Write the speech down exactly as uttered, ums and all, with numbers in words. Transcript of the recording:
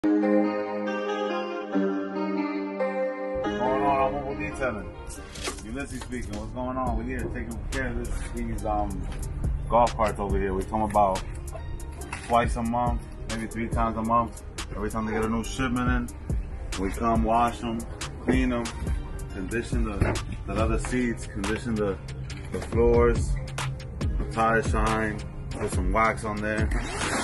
Going on, I'm Mobile Detailing. Ulysses speaking. What's going on? We're here taking care of this, these um, golf carts over here. We come about twice a month, maybe three times a month. Every time they get a new shipment in, we come wash them, clean them, condition the, the leather seats, condition the, the floors, the tire shine, put some wax on there.